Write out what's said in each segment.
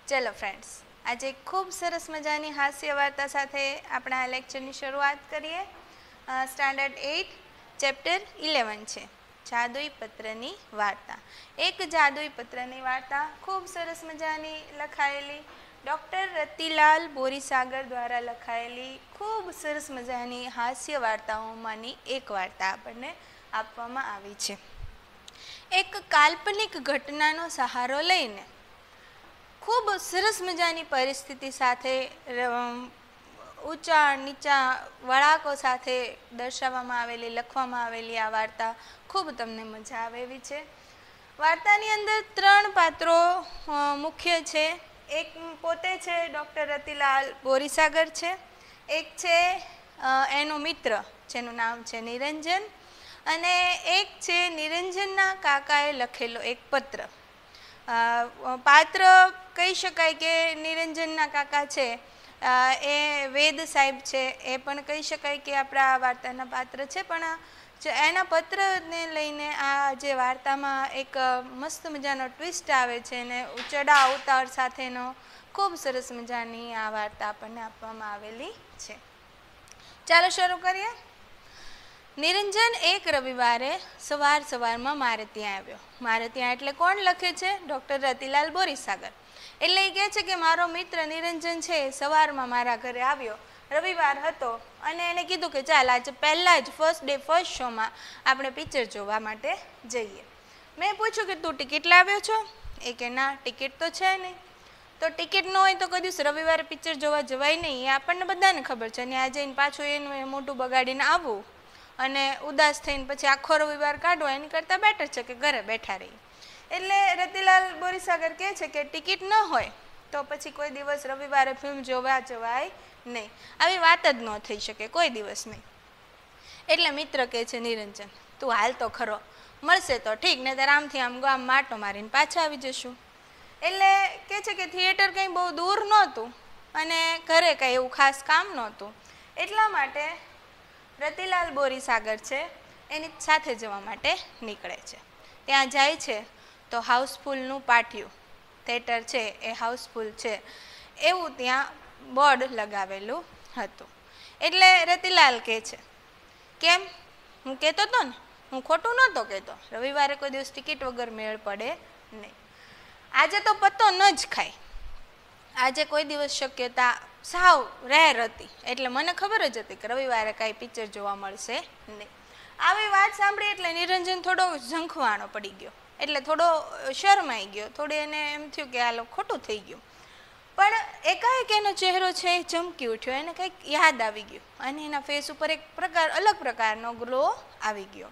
ચલો ફ્રેન્ડ્સ, આજે ખૂબ સરસ મજાની હાસ્ય વાર્તા સાથે આપણા આ લેક્ચરની શરૂઆત કરીએ. સ્ટાન્ડર્ડ 8 ચેપ્ટર 11 છે જાદુઈ પત્રની વાર્તા. એક જાદુઈ પત્રની વાર્તા ખૂબ સરસ મજાની લખાયેલી ડૉક્ટર રતિલાલ બોરીસાગર દ્વારા લખાયેલી ખૂબ સરસ મજાની હાસ્ય વાર્તાઓમાંની એક વાર્તા આપણને આપવામાં આવી છે. એક કાલ્પનિક ઘટનાનો સહારો લઈને ખૂબ સરસ મજાની પરિસ્થિતિ સાથે ઊંચા નીચા વળાંકો સાથે દર્શાવવામાં આવેલી લખવામાં આવેલી આ વાર્તા ખૂબ તમને મજા આવે એવી છે. વાર્તાની અંદર 3 પાત્રો મુખ્ય છે. એક પોતે છે ડૉક્ટર રતિલાલ બોરીસાગર છે, એક છે એનો મિત્ર જેનું નામ છે નિરંજન, અને એક છે નિરંજનના કાકાએ લખેલો એક પત્ર. પાત્ર કહી શકાય કે નિરંજનના કાકા છે એ વેદ સાહેબ છે, એ પણ કહી શકાય કે આપણા વાર્તાના પાત્ર છે. પણ એના પત્રને લઈને આ જે વાર્તામાં એક મસ્ત મજાનો ટ્વિસ્ટ આવે છે અને ચડાવ ઉતાર સાથેનો ખૂબ સરસ મજાની આ વાર્તા આપણને આપવામાં આવેલી છે. ચાલો શરૂ કરીએ. નિરંજન એક રવિવારે સવારમાં મારે ત્યાં આવ્યો. મારે ત્યાં એટલે કોણ લખે છે? ડૉક્ટર રતિલાલ બોરીસાગર. એટલે એ કહે છે કે મારો મિત્ર નિરંજન છે એ સવારમાં મારા ઘરે આવ્યો, રવિવાર હતો, અને એને કીધું કે ચાલ આજે પહેલાં જ ફર્સ્ટ શોમાં આપણે પિક્ચર જોવા માટે જઈએ. મેં પૂછ્યું કે તું ટિકિટ લાવ્યો છો? એ કે ના, ટિકિટ તો છે નહીં. તો ટિકિટ ન હોય તો કોઈ દિવસ રવિવારે પિક્ચર જોવા જવાય નહીં, એ આપણને બધાને ખબર છે. અને આજે પાછું એનું મોટું બગાડીને આવવું અને ઉદાસ થઈને પછી આખો રવિવાર કાઢવો એની કરતાં બેટર છે કે ઘરે બેઠા રહીએ. એટલે રતિલાલ બોરીસાગર કહે છે કે ટિકિટ ન હોય તો પછી કોઈ દિવસ રવિવારે ફિલ્મ જોવા જવાય નહીં, આવી વાત જ ન થઈ શકે કોઈ દિવસ નહીં. એટલે મિત્ર કહે છે નિરંજન, તું હાલ તો ખરો, મળશે તો ઠીક, ને તાર આમથી આમ ગામ માટો મારીને પાછા આવી જશું. એટલે કહે છે કે થિયેટર કંઈ બહુ દૂર નહોતું અને ઘરે કંઈ એવું ખાસ કામ નહોતું, એટલા માટે રતિલાલ બોરીસાગર છે એની સાથે જવા માટે નીકળે છે. ત્યાં જાય છે તો હાઉસફુલનું પાટિયું, થિયેટર છે એ હાઉસફુલ છે એવું ત્યાં બોર્ડ લગાવેલું હતું. એટલે રતિલાલ કહે છે, કેમ, હું કહેતો હતો ને, હું ખોટું નહોતો કહેતો, રવિવારે કોઈ દિવસ ટિકિટ વગર મેળ પડે નહીં. આજે તો પત્તો ન જ ખાય, આજે કોઈ દિવસ શક્યતા સાવ રેર હતી, એટલે મને ખબર જ હતી કે રવિવારે કાંઈ પિક્ચર જોવા મળશે નહીં. આવી વાત સાંભળી એટલે નિરંજન થોડો ઝંખવાણો પડી ગયો, એટલે થોડો શરમાઈ ગયો, થોડી એને એમ થયું કે આ ખોટું થઈ ગયું. પણ એકાએક એનો ચહેરો છે એ ચમકી ઉઠ્યો, એને કંઈક યાદ આવી ગયું અને એના ફેસ ઉપર એક અલગ પ્રકારનો ગ્લો આવી ગયો.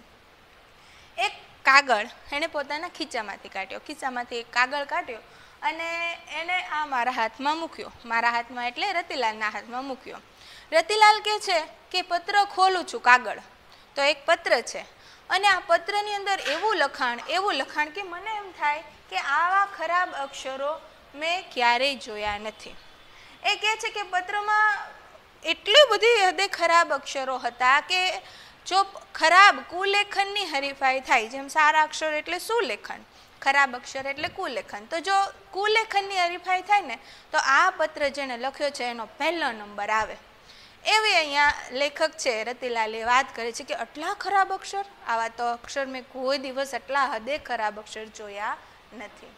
એક કાગળ એણે પોતાના ખિસ્સામાંથી એક કાગળ કાઢ્યો અને એને આ મારા હાથમાં મૂક્યો. મારા હાથમાં એટલે રતિલાલના હાથમાં મૂક્યો. રતિલાલ કહે છે કે પત્ર ખોલું છું, કાગળ તો એક પત્ર છે, અને આ પત્રની અંદર એવું લખાણ કે મને એમ થાય કે આવા ખરાબ અક્ષરો મેં ક્યારેય જોયા નથી. એ કહે છે કે પત્રમાં એટલી બધી હદે ખરાબ અક્ષરો હતા કે જો ખરાબ કુલેખનની હરીફાઈ થાય, જેમ સારા અક્ષર એટલે સુલેખન, ખરાબ અક્ષર એટલે કુલેખન, તો જો કુલેખનની હરીફાઈ થાય ને તો આ પત્ર જેણે લખ્યો છે એનો પહેલો નંબર આવે. એવી અહીંયા લેખક છે રતિલાલે વાત કરે છે કે આટલા ખરાબ અક્ષર, આવા તો અક્ષર મેં કોઈ દિવસ આટલા હદે ખરાબ અક્ષર જોયા નથી.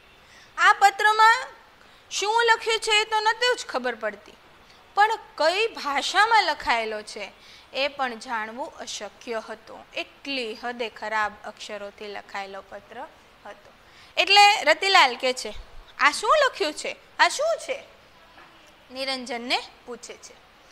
આ પત્રમાં શું લખ્યું છે એ તો નહોતું જ ખબર પડતી, પણ કઈ ભાષામાં લખાયેલો છે એ પણ જાણવું અશક્ય હતું, એટલી હદે ખરાબ અક્ષરોથી લખાયેલો પત્ર હતો. એટલે રતિલાલ કહે છે, આ શું લખ્યું છે, આ શું છે? નિરંજનને પૂછે છે.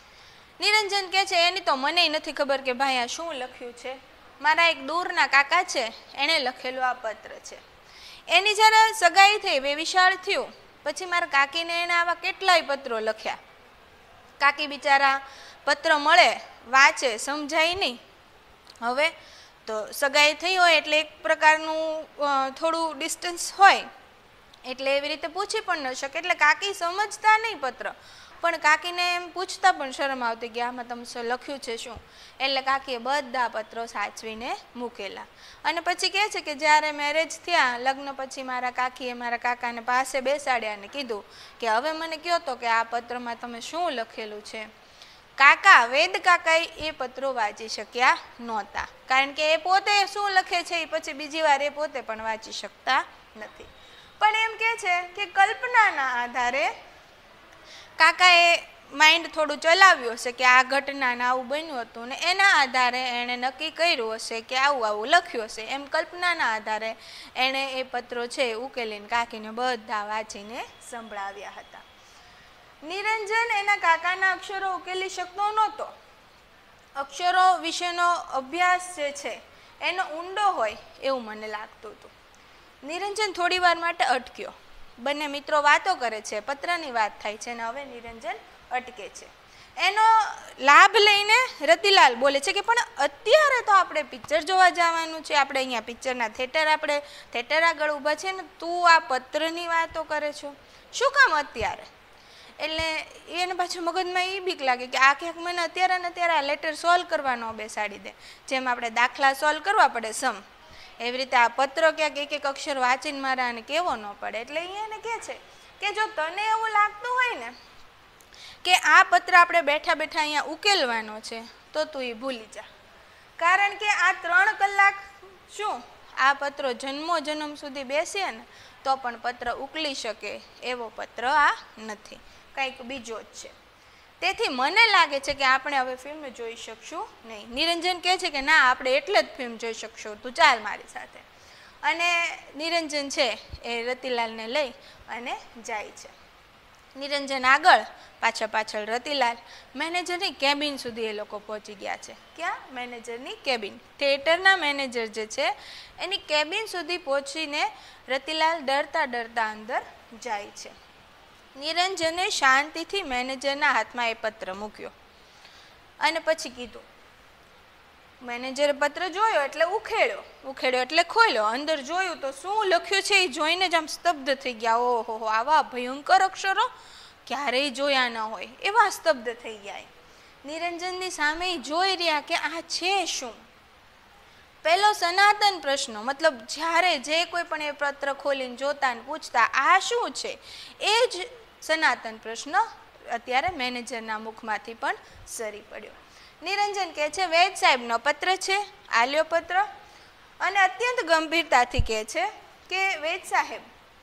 નિરંજન કહે છે, એની તો મને નથી ખબર કે ભાઈ આ શું લખ્યું છે, મારા એક દૂરના કાકા છે એણે લખેલું આ પત્ર છે. એની જ્યારે સગાઈ થઈ, વેવિશાળ થયું, પછી મારા કાકીને એને આવા કેટલાય પત્રો લખ્યા. કાકી બિચારા પત્ર મળે, વાંચે, સમજાય નહીં. હવે તો સગાઈ થઈ હોય એટલે એક પ્રકારનું થોડું ડિસ્ટન્સ હોય, એટલે એવી રીતે પૂછી પણ ન શકે. એટલે કાકી સમજતા નહીં પત્ર, પણ કાકીને એમ પૂછતા પણ શરમ આવતી કે આમાં તમે લખ્યું છે શું. એટલે કાકીએ બધા પત્રો સાચવીને મૂકેલા. અને પછી કહે છે કે જ્યારે મેરેજ થયા, લગ્ન પછી મારા કાકીએ મારા કાકાને પાસે બેસાડ્યા અને કીધું કે હવે મને કહો તો કે આ પત્રમાં તમે શું લખેલું છે. કાકા વેદ કાકાએ એ પત્રો વાંચી શક્યા નહોતા, કારણ કે એ પોતે શું લખે છે એ પછી બીજી વાર એ પોતે પણ વાંચી શકતા નથી. પણ એમ કહે છે કે કલ્પનાના આધારે કાકાએ માઇન્ડ થોડું ચલાવ્યું હશે કે આ ઘટનાને આવું બન્યું હતું ને એના આધારે એણે નક્કી કર્યું હશે કે આવું આવું લખ્યું હશે. એમ કલ્પનાના આધારે એણે એ પત્રો છે ઉકેલીને કાકીને બધા વાંચીને સંભળાવ્યા હતા. નિરંજન એના કાકાના અક્ષરો ઉકેલી શકતો નહોતો. અક્ષરો વિશેનો અભ્યાસ જે છે એનો ઊંડો હોય એવું મને લાગતું હતું. નિરંજન થોડી વાર માટે અટક્યો. બંને મિત્રો વાતો કરે છે, પત્રની વાત થાય છે, અને હવે નિરંજન અટકે છે. એનો લાભ લઈને રતિલાલ બોલે છે કે પણ અત્યારે તો આપણે પિક્ચર જોવા જવાનું છે, આપણે અહીંયા પિક્ચરના થિયેટર આગળ ઊભા છે ને તું આ પત્રની વાતો કરે છો, શું કામ અત્યારે? એટલે એને પાછું મગજમાં એ બીક લાગે કે આ ક્યાંક મને અત્યારે ને અત્યારે આ લેટર સોલ્વ કરવાનો બેસાડી દે. જેમ આપણે દાખલા સોલ્વ કરવા પડે સમ, એવી રીતે આ પત્ર ક્યાંક એક એક અક્ષર વાંચીને મારા અને કેવો ન પડે. એટલે એને કહે છે કે જો તને એવું લાગતું હોય ને કે આ પત્ર આપણે બેઠા બેઠા અહીંયા ઉકેલવાનો છે તો તું એ ભૂલી જા, કારણ કે આ 3 કલાક શું આ પત્રો જન્મો જન્મ સુધી બેસીએ ને તો પણ પત્ર ઉકલી શકે એવો પત્ર આ નથી, કંઈક બીજો જ છે. તેથી મને લાગે છે કે આપણે હવે ફિલ્મ જોઈ શકશું નહીં. નિરંજન કહે છે કે ના, આપણે એટલે જ ફિલ્મ જોઈ શકશું, તું ચાલ મારી સાથે. અને નિરંજન છે એ રતિલાલને લઈ અને જાય છે. નિરંજન આગળ, પાછળ રતિલાલ. મેનેજરની કેબિન સુધી એ લોકો પહોંચી ગયા છે. ક્યાં? મેનેજરની કેબિન. થિયેટરના મેનેજર જે છે એની કેબિન સુધી પહોંચીને રતિલાલ ડરતા ડરતા અંદર જાય છે. નિરંજને શાંતિથી મેનેજરના હાથમાં એ પત્ર મૂક્યો અને પછી કીધું. મેનેજરે પત્ર જોયો એટલે ઉખેડ્યો એટલે ખોલ્યો. અંદર જોયું તો શું લખ્યું છે એ જોઈને જ આમ સ્તબ્ધ થઈ ગયા. ઓહો, આવા ભયંકર અક્ષરો ક્યારેય જોયા ન હોય એવા સ્તબ્ધ થઈ ગયા. નિરંજનની સામે જોઈ રહ્યા કે આ છે શું. પહેલો સનાતન પ્રશ્ન, મતલબ જ્યારે જે કોઈ પણ એ પત્ર ખોલીને જોતા ને પૂછતા આ શું છે, એ જ સનાતન પ્રશ્ન અત્યારે મેનેજરના મુખમાંથી પણ સરી પડ્યો. નિરંજન કહે છે વેદ સાહેબનો પત્ર છે, આલ્યો પત્ર, અને અત્યંત ગંભીરતાથી કહે છે કે વેદ સાહેબ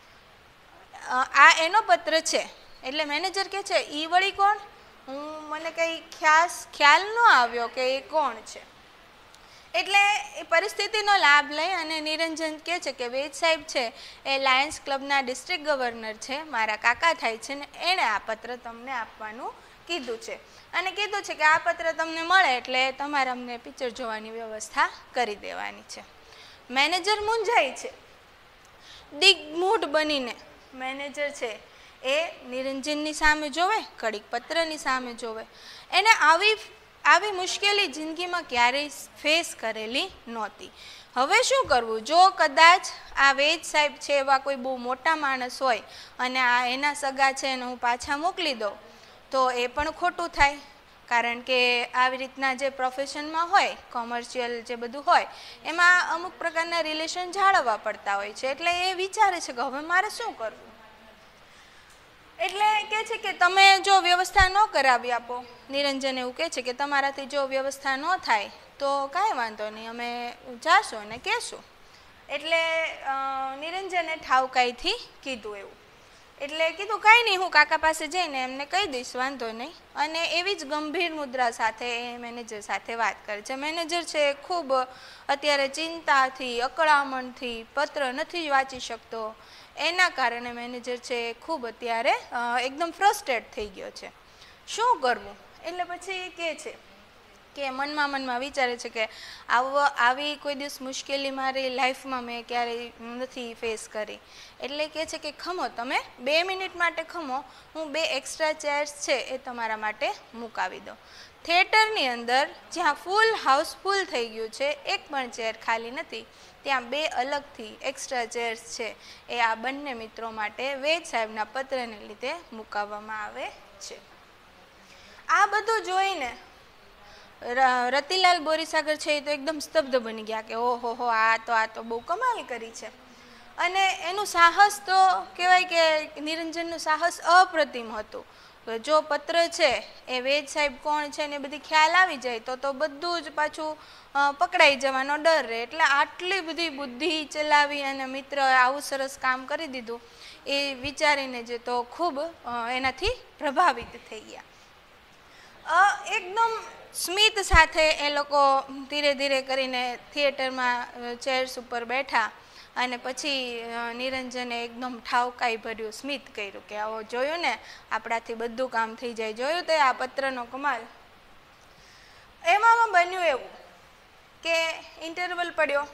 આ એનો પત્ર છે. એટલે મેનેજર કહે છે ઈ વળી કોણ? મને કંઈ ખ્યાલ ન આવ્યો કે એ કોણ છે. એટલે એ પરિસ્થિતિનો લાભ લઈ અને નિરંજન કહે છે કે વેદ સાહેબ છે એ લાયન્સ ક્લબના ડિસ્ટ્રિક્ટ ગવર્નર છે, મારા કાકા થાય છે ને એણે આ પત્ર તમને આપવાનું કીધું છે. અને કીધું છે કે આ પત્ર તમને મળે એટલે તમારે અમને પિક્ચર જોવાની વ્યવસ્થા કરી દેવાની છે. મેનેજર મૂંઝાય છે. દિગ્મૂઢ બનીને મેનેજર છે એ નિરંજનની સામે જોવે, કડીક પત્રની સામે જોવે. એને આવી મુશ્કેલી જિંદગીમાં ક્યારેય ફેસ કરેલી નહોતી. હવે શું કરવું? જો કદાચ આ વેદ સાહેબ છે એવા કોઈ બહુ મોટા માણસ હોય અને આ એના સગા છે એને હું પાછા મોકલી દઉં તો એ પણ ખોટું થાય, કારણ કે આવી રીતના જે પ્રોફેશનમાં હોય, કોમર્શિયલ જે બધું હોય એમાં અમુક પ્રકારના રિલેશન જાળવવા પડતા હોય છે. એટલે એ વિચારે છે કે હવે મારે શું કરવું. એટલે કહે છે કે તમે જો વ્યવસ્થા ન કરાવી આપો, નિરંજન એવું કહે છે કે તમારાથી જો વ્યવસ્થા ન થાય તો કાંઈ વાંધો નહીં, અમે જાશું અને કહેશું. એટલે નિરંજને ઠાવકાઈથી કીધું એવું. એટલે કીધું કાંઈ નહીં, હું કાકા પાસે જઈને એમને કહી દઈશ, વાંધો નહીં. અને એવી જ ગંભીર મુદ્રા સાથે એ મેનેજર સાથે વાત કરે છે. મેનેજર છે ખૂબ અત્યારે ચિંતાથી, અકળામણથી પત્ર નથી વાંચી શકતો. એના કારણે મેનેજર છે ખૂબ અત્યારે એકદમ ફ્રસ્ટ્રેટ થઈ ગયો છે. શું કરવું? એટલે પછી કહે છે કે મનમાં વિચારે છે કે આવી કોઈ દિવસ મુશ્કેલી મારી લાઈફમાં મેં ક્યારેય નથી ફેસ કરી. એટલે કહે છે કે ખમો, તમે 2 મિનિટ માટે ખમો, હું 2 એક્સ્ટ્રા ચેર્સ છે એ તમારા માટે મુકાવી દઉં. થિયેટરની અંદર જ્યાં ફૂલ હાઉસફુલ થઈ ગયું છે, એક પણ ચેર ખાલી નથી, ત્યાં 2 અલગથી એક્સ્ટ્રા ચેર્સ છે એ આ બંને મિત્રો માટે વેદ સાહેબના પત્રને લીધે મુકાવવામાં આવે છે. આ બધું જોઈને રતિલાલ બોરીસાગર છે એ તો એકદમ સ્તબ્ધ બની ગયા કે ઓહો આ તો બહુ કમાલ કરી છે. અને એનું સાહસ તો કહેવાય કે નિરંજનનું સાહસ અપ્રતિમ હતું. જો પત્ર છે એ વેદ સાહેબ કોણ છે ને બધી ખ્યાલ આવી જાય તો બધું જ પાછું પકડાઈ જવાનો ડર રહે. એટલે આટલી બધી બુદ્ધિ ચલાવી અને મિત્ર આવું સરસ કામ કરી દીધું એ વિચારીને જે તો ખૂબ એનાથી પ્રભાવિત થઈ ગયા. એકદમ સ્મિત સાથે એ લોકો ધીરે ધીરે કરીને થિયેટરમાં ચેર્સ ઉપર બેઠા અને પછી નિરંજને એકદમ ઠાવકાઈ ભર્યું સ્મિત કર્યું કે આવો જોયું ને, આપણાથી બધું કામ થઈ જાય, જોયું તે આ પત્રનો કમાલ. એમાં બન્યું એવું કે ઇન્ટરવલ પડ્યો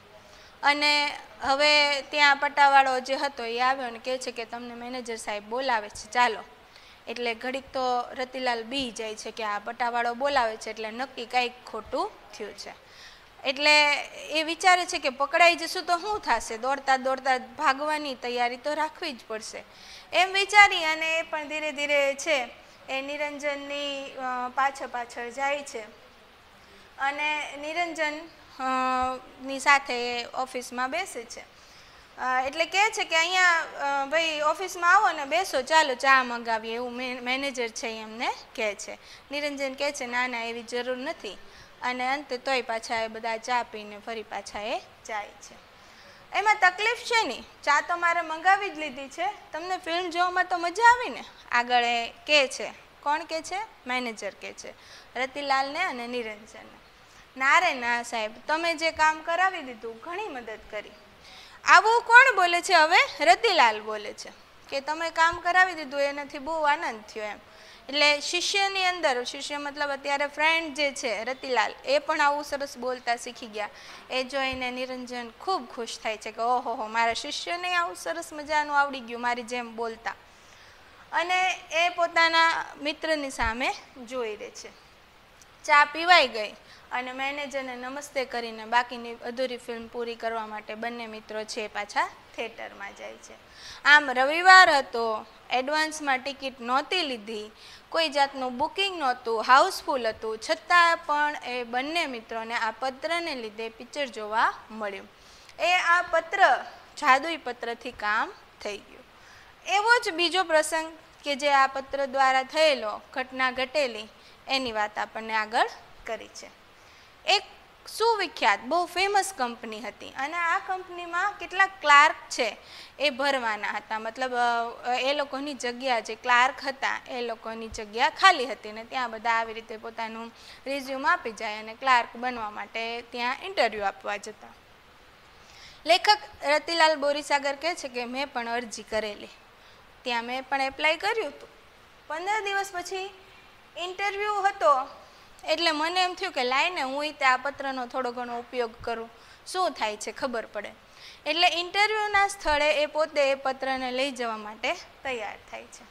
અને હવે ત્યાં પટ્ટાવાળો જે હતો એ આવ્યો અને કહે છે કે તમને મેનેજર સાહેબ બોલાવે છે, ચાલો. એટલે ઘડીક તો રતિલાલ બી જાય છે કે આ પટ્ટાવાળો બોલાવે છે એટલે નક્કી કાંઈક ખોટું થયું છે. એટલે એ વિચારે છે કે પકડાઈ જશું તો શું થશે, દોડતા દોડતા ભાગવાની તૈયારી તો રાખવી જ પડશે એમ વિચારી અને એ પણ ધીરે ધીરે છે એ નિરંજનની પાછળ જાય છે અને નિરંજન ની સાથે એ ઓફિસમાં બેસે છે. એટલે કહે છે કે અહીંયા ભાઈ ઓફિસમાં આવો ને બેસો, ચાલો ચા મંગાવીએ, એવું મેનેજર છે એમને કહે છે. નિરંજન કહે છે ના એવી જરૂર નથી અને અંતે તોય પાછા એ બધા ચા પીને ફરી પાછા એ જાય છે. એમાં તકલીફ છે નહીં, ચા તો મારે મંગાવી જ લીધી છે, તમને ફિલ્મ જોવામાં તો મજા આવી ને, આગળ એ કહે છે. કોણ કહે છે? મેનેજર કહે છે રતિલાલને અને નિરંજનને. ના રે ના સાહેબ, તમે જે કામ કરાવી દીધું ઘણી મદદ કરી. આવું કોણ બોલે છે? હવે રતિલાલ બોલે છે કે તમે કામ કરાવી દીધું એનાથી બહુ આનંદ થયો એમ. એટલે શિષ્યની અંદર, શિષ્ય મતલબ અત્યારે ફ્રેન્ડ જે છે રતિલાલ, એ પણ આવું સરસ બોલતા શીખી ગયા. એ જોઈને નિરંજન ખૂબ ખુશ થાય છે કે ઓહો મારા શિષ્યને આવું સરસ મજાનું આવડી ગયું મારી જેમ બોલતા. અને એ પોતાના મિત્રની સામે જોઈ રહે છે. ચા પીવાઈ ગઈ અને મેનેજરને નમસ્તે કરીને બાકીની અધૂરી ફિલ્મ પૂરી કરવા માટે બંને મિત્રો છે પાછા થિયેટરમાં જાય છે. આમ રવિવાર હતો, એડવાન્સમાં ટિકિટ નહોતી લીધી, કોઈ જાતનું બુકિંગ નહોતું, હાઉસફુલ હતું, છતાં પણ એ બંને મિત્રોને આ પત્રને લીધે પિક્ચર જોવા મળ્યું. આ પત્ર જાદુઈ પત્રથી કામ થઈ ગયું. એવો જ બીજો પ્રસંગ કે જે આ પત્ર દ્વારા થયેલો, ઘટના ઘટેલી, એની વાત આપણને આગળ કરી છે. એક સુવિખ્યાત બહુ ફેમસ કંપની હતી અને આ કંપનીમાં કેટલાક ક્લાર્ક છે એ ભરવાના હતા. મતલબ એ લોકોની જગ્યા, જે ક્લાર્ક હતા એ લોકોની જગ્યા ખાલી હતી ને ત્યાં બધા આવી રીતે પોતાનું રિઝ્યુમ આપી જાય અને ક્લાર્ક બનવા માટે ત્યાં ઇન્ટરવ્યૂ આપવા જતા. લેખક રતિલાલ બોરીસાગર કહે છે કે મેં પણ અરજી કરેલી, ત્યાં મેં પણ એપ્લાય કર્યું હતું. 15 દિવસ પછી ઇન્ટરવ્યૂ હતો એટલે મને એમ થયું કે લાઈને હું આ પત્રનો થોડો ઘણો ઉપયોગ કરું, શું થાય છે ખબર પડે. એટલે ઇન્ટરવ્યૂના સ્થળે એ પોતે એ પત્રને લઈ જવા માટે તૈયાર થાય છે.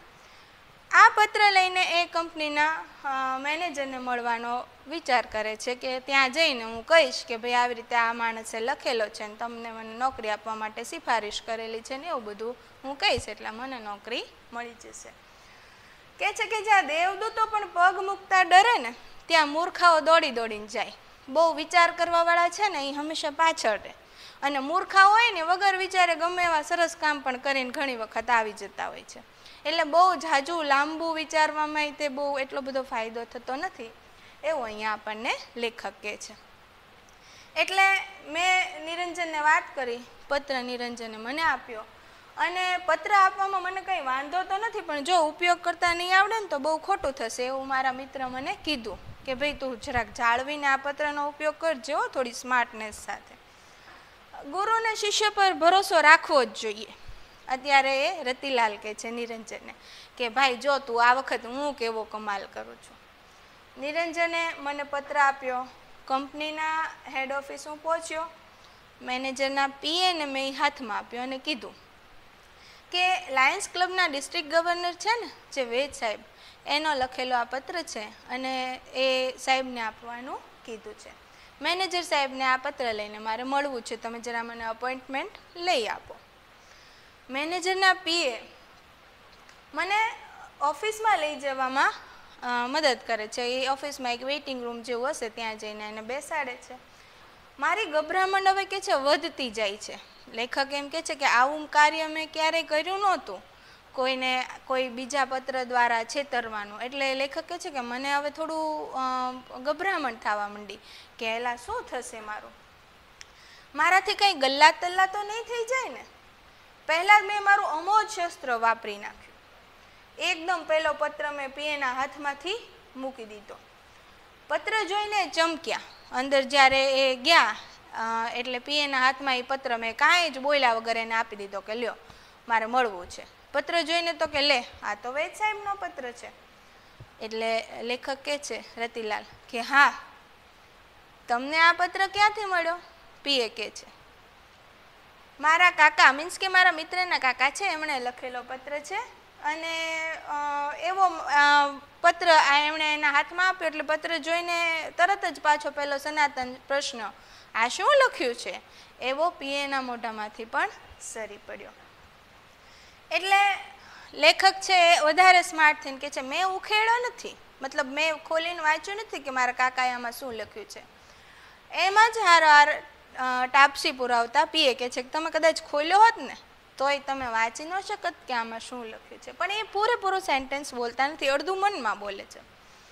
આ પત્ર લઈને એ કંપનીના મેનેજરને મળવાનો વિચાર કરે છે કે ત્યાં જઈને હું કહીશ કે ભાઈ આવી રીતે આ માણસે લખેલો છે ને તમને મને નોકરી આપવા માટે સિફારિશ કરેલી છે ને એવું બધું હું કહીશ એટલે મને નોકરી મળી જશે. કહે છે કે જ્યાં દેવદૂતો પણ પગ મૂકતા ડરે ને ત્યાં મૂર્ખાઓ દોડી દોડીને જાય. બહુ વિચાર કરવાવાળા છે ને એ હંમેશા પાછળ રહે અને મૂર્ખા હોય ને વગર વિચારે ગમે એવા સરસ કામ પણ કરીને ઘણી વખત આવી જતા હોય છે. એટલે બહુ ઝાઝુ લાંબુ વિચારવામાં તે બહુ એટલો બધો ફાયદો થતો નથી એવું અહીંયા આપણને લેખક કહે છે. એટલે મેં નિરંજનને વાત કરી, પત્ર નિરંજને મને આપ્યો અને પત્ર આપવામાં મને કંઈ વાંધો તો નથી પણ જો ઉપયોગ કરતા નહીં આવડે ને તો બહુ ખોટું થશે એવું મારા મિત્ર મને કીધું કે ભાઈ તું જરાક જાળવીને આ પત્રનો ઉપયોગ કરજો થોડી સ્માર્ટનેસ સાથે. ગુરુને શિષ્ય પર ભરોસો રાખવો જ જોઈએ. અત્યારે એ રતિલાલ કહે છે નિરંજનને કે ભાઈ જો તું આ વખત હું કેવો કમાલ કરું છું. નિરંજને મને પત્ર આપ્યો, કંપનીના હેડ ઓફિસ હું પહોંચ્યો, મેનેજરના પીએને મેં હાથમાં આપ્યો અને કીધું કે લાયન્સ ક્લબના ડિસ્ટ્રિક્ટ ગવર્નર છે ને જે વેદ સાહેબ, એનો લખેલો આ પત્ર છે અને એ સાહેબને આપવાનું કીધું છે. મેનેજર સાહેબને આ પત્ર લઈને મારે મળવું છે, તમે જરા મને અપોઇન્ટમેન્ટ લઈ આપો. મેનેજરના પીએ મને ઓફિસમાં લઈ જવામાં મદદ કરે છે. એ ઓફિસમાં એક વેઇટિંગ રૂમ જેવું હશે, ત્યાં જઈને એને બેસાડે છે. મારી ગભરામણ હવે કે છે વધતી જાય છે. લેખક એમ કે છે કે આવું કાર્ય મેં ક્યારેય કર્યું નહોતું, કોઈને કોઈ બીજા પત્ર દ્વારા છેતરવાનું. એટલે લેખક કહે છે કે મને હવે થોડું ગભરામણ થવા માંડી કે એલા શું થશે મારું, મારાથી કંઈ ગલ્લા તલ્લા તો નહીં થઈ જાય ને. પહેલાં મેં મારું અમોઘ શસ્ત્ર વાપરી નાખ્યું. એકદમ પહેલો પત્ર મેં પીએના હાથમાંથી મૂકી દીધો. પત્ર જોઈને ચમક્યા. અંદર જ્યારે એ ગયા એટલે પીએના હાથમાં એ પત્ર મેં કાંઈ જ બોલ્યા વગર એને આપી દીધો કે લ્યો મારે મળવું છે. પત્ર જોઈને તો કે લે આ તો વૈદ સાહેબનો પત્ર છે. એટલે લેખક કહે છે રતિલાલ કે હા, તમને આ પત્ર ક્યાંથી મળ્યો? પીએ કહે છે મારા કાકા, મીન્સ કે મારા મિત્રના કાકા છે, એમણે લખેલો પત્ર છે અને એવો પત્ર એમણે એના હાથમાં આપ્યો. એટલે પત્ર જોઈને તરત જ પાછો પહેલો સનાતન પ્રશ્ન આ શું લખ્યું છે એવો પીએના મોઢામાંથી પણ સરી પડ્યો. એટલે લેખક છે વધારે સ્માર્ટ થઈને કહે છે મેં ઉખેડ્યો નથી, મતલબ મેં ખોલીને વાંચ્યું નથી કે મારા કાકાએ આમાં શું લખ્યું છે. એમાં જ હાર ટાપસી પુરાવતા પીએ કહે છે કે તમે કદાચ ખોલ્યો હોત ને તોય તમે વાંચી ન શકત કે આમાં શું લખ્યું છે. પણ એ પૂરેપૂરું સેન્ટેન્સ બોલતા નથી, અડધું મનમાં બોલે છે.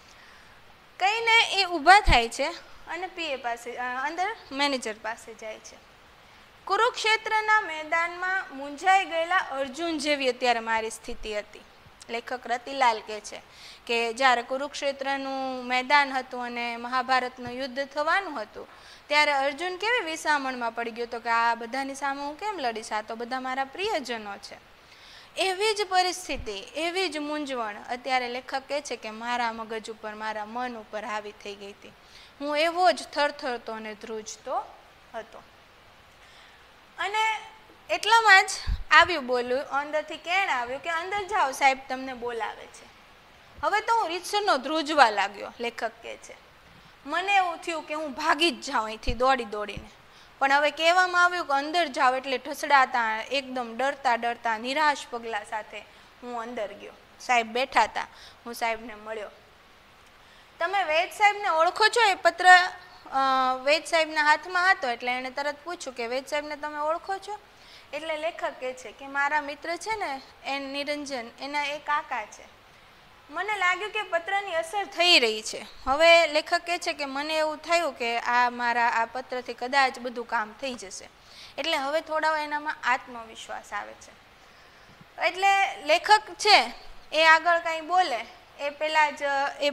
કહીને એ ઊભા થાય છે અને પીએ પાસે અંદર મેનેજર પાસે જાય છે. કુરુક્ષેત્રના મેદાનમાં મૂંઝાઈ ગયેલા અર્જુન જેવી અત્યારે મારી સ્થિતિ હતી. લેખક રતિલાલ કહે છે કે જ્યારે કુરુક્ષેત્રનું મેદાન હતું અને મહાભારતનું યુદ્ધ થવાનું હતું ત્યારે અર્જુન કેવી વિસામણમાં પડી ગયો હતો કે આ બધાની સામે હું કેમ લડીશ, આ તો બધા મારા પ્રિયજનો છે. એવી જ પરિસ્થિતિ, એવી જ મૂંઝવણ અત્યારે લેખક કહે છે કે મારા મગજ ઉપર, મારા મન ઉપર હાવી થઈ ગઈ હતી. હું એવો જ થરથરતો અને ધ્રુજતો હતો. અને એટલામાં જ આવ્યું બોલ્યું, અંદરથી કેણ આવ્યું કે અંદર જાઓ સાહેબ તમને બોલાવે છે. હવે તો હું રીતસરનો ધ્રુજવા લાગ્યો. લેખક કહે છે મને એવું થયું કે હું ભાગી જ જાઉં અહીંથી દોડી દોડીને. પણ હવે કહેવામાં આવ્યું કે અંદર જાઓ એટલે ઢસડાતા, એકદમ ડરતા ડરતા નિરાશ પગલાં સાથે હું અંદર ગયો. સાહેબ બેઠા હતા, હું સાહેબને મળ્યો. તમે વૈદ સાહેબને ઓળખો છો? એ પત્ર વૈદ સાહેબના હાથમાં હતો એટલે એણે તરત પૂછ્યું કે વૈદ સાહેબને તમે ઓળખો છો? એટલે લેખક કહે છે કે મારા મિત્ર છે ને એ નિરંજન, એના એ કાકા છે. મને લાગ્યું કે પત્રની અસર થઈ રહી છે. હવે લેખક કહે છે કે મને એવું થયું કે મારા આ પત્રથી કદાચ બધું કામ થઈ જશે. એટલે હવે થોડા એનામાં આત્મવિશ્વાસ આવે છે. એટલે લેખક છે એ આગળ કાંઈ બોલે એ પહેલાં જ એ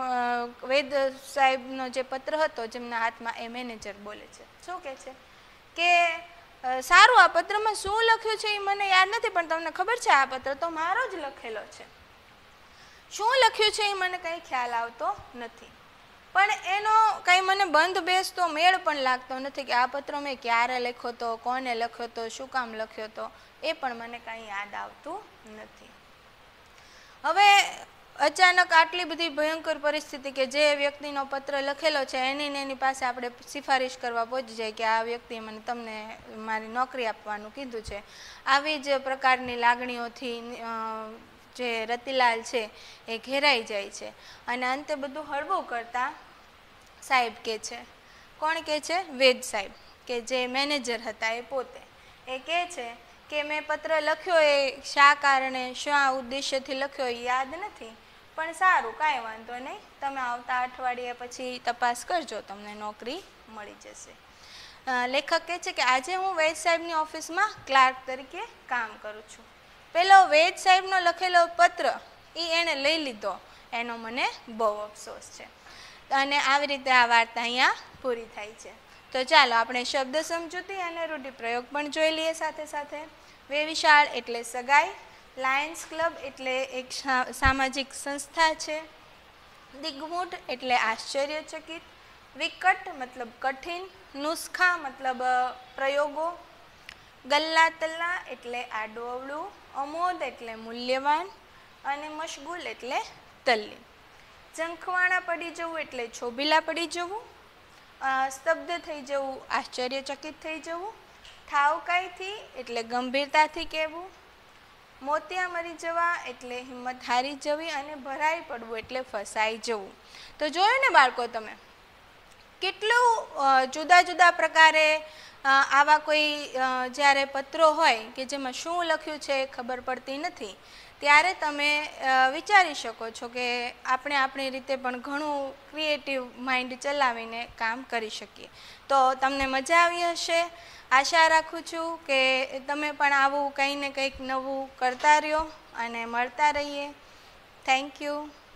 વૈદ સાહેબનો જે પત્ર હતો જેમના હાથમાં, એ મેનેજર બોલે છે. શું કહે છે કે સારું, આ પત્રમાં શું લખ્યું છે એ મને યાદ નથી, પણ તમને ખબર છે આ પત્ર તો મારો જ લખેલો છે. શું લખ્યું છે એ મને કંઈ ખ્યાલ આવતો નથી, પણ એનો કંઈ મને બંધ બેસતો મેળ પણ લાગતો નથી કે આ પત્ર મેં ક્યારે લખ્યો હતો, કોને લખ્યો હતો, શું કામ લખ્યો હતો, એ પણ મને કાંઈ યાદ આવતું નથી. હવે અચાનક આટલી બધી ભયંકર પરિસ્થિતિ કે જે વ્યક્તિનો પત્ર લખેલો છે એની પાસે આપણે સિફારિશ કરવા પહોંચી જાય કે આ વ્યક્તિએ મને તમને મારી નોકરી આપવાનું કીધું છે. આવી જ પ્રકારની લાગણીઓથી જે રતિલાલ છે એ ઘેરાઈ જાય છે. અને અંતે બધું હળવું કરતાં સાહેબ કહે છે, કોણ કહે છે? વૈદ સાહેબ, કે જે મેનેજર હતા એ પોતે. એ કહે છે કે મેં પત્ર લખ્યો એ શા કારણે, શા ઉદ્દેશ્યથી લખ્યો એ યાદ નથી, પણ સારું કાંઈ વાંધો નહીં, તમે આવતા અઠવાડિયે પછી તપાસ કરજો, તમને નોકરી મળી જશે. લેખક કહે છે કે આજે હું વૈદ સાહેબની ઓફિસમાં ક્લાર્ક તરીકે કામ કરું છું. પેલો વૈદ સાહેબનો લખેલો પત્ર એ એણે લઈ લીધો, એનો મને બહુ અફસોસ છે. અને આવી રીતે આ વાર્તા અહીંયા પૂરી થાય છે. તો ચાલો આપણે શબ્દ સમજૂતી અને રૂઢિપ્રયોગ પણ જોઈ લઈએ સાથે સાથે. વેવિશાળ એટલે સગાઈ, લાયન્સ ક્લબ એટલે એક સામાજિક સંસ્થા છે, દિગ્મૂઢ એટલે આશ્ચર્યચકિત, વિકટ મતલબ કઠિન, નુસ્ખા મતલબ પ્રયોગો, ગલ્લા તલ્લા એટલે આડું અવળું, અમોદ એટલે મૂલ્યવાન અને મશગુલ એટલે તલ્લી. ઝંખવાણા પડી જવું એટલે છોભીલા પડી જવું. સ્તબ્ધ થઈ જવું, આશ્ચર્યચકિત થઈ જવું. ઠાવકાઈથી એટલે ગંભીરતાથી કહેવું. મોતિયા મરી જવા એટલે હિંમત હારી જવી. અને ભરાઈ પડવું એટલે ફસાઈ જવું. તો જોયું ને બાળકો તમે કેટલું જુદા જુદા પ્રકારે આવા કોઈ જ્યારે પત્રો હોય કે જેમાં શું લખ્યું છે ખબર પડતી નથી, ત્યારે તમે વિચારી શકો છો કે આપણે આપણી રીતે પણ ઘણું ક્રિએટિવ માઇન્ડ ચલાવીને કામ કરી શકીએ. તો તમને મજા આવી હશે. આશા રાખું છું કે તમે પણ આવું કંઈ ને કંઈક નવું કરતા રહ્યો અને મળતા રહીએ. Thank you.